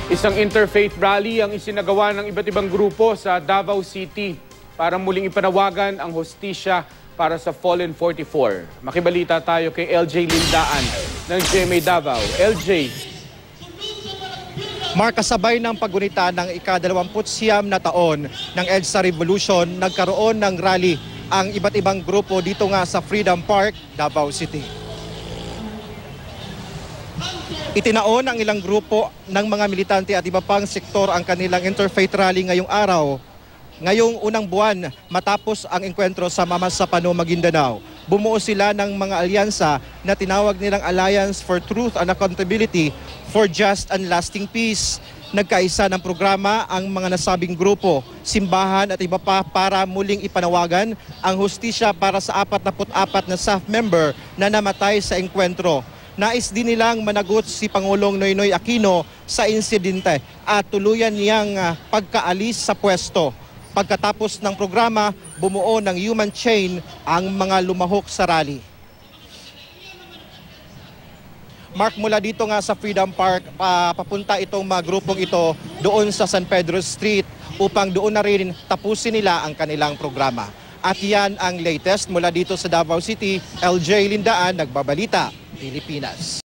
Isang interfaith rally ang isinagawa ng iba't ibang grupo sa Davao City para muling ipanawagan ang hostisya para sa Fallen 44. Makibalita tayo kay LJ Lindaan ng GMA Davao. LJ. Mark, kasabay ng paggunita ng ika-29 na taon ng EDSA Revolution, nagkaroon ng rally ang iba't ibang grupo dito nga sa Freedom Park, Davao City. Itinaon ang ilang grupo ng mga militante at iba pang sektor ang kanilang interfaith rally ngayong araw. Ngayong unang buwan matapos ang engkwentro sa Mamasapano, Maguindanao, bumuo sila ng mga alyansa na tinawag nilang Alliance for Truth and Accountability for Just and Lasting Peace. Nagkaisa ng programa ang mga nasabing grupo, simbahan at iba pa para muling ipanawagan ang hustisya para sa 44 na staff member na namatay sa engkwentro. Nais din nilang managot si Pangulong Noynoy Aquino sa insidente at tuluyan niyang pagkaalis sa pwesto. Pagkatapos ng programa, bumuo ng human chain ang mga lumahok sa rally. Mark, mula dito nga sa Freedom Park, papunta itong mga grupong ito doon sa San Pedro Street upang doon na rin tapusin nila ang kanilang programa. At yan ang latest mula dito sa Davao City. LJ Lindaan, Nagbabalita, Pilipinas.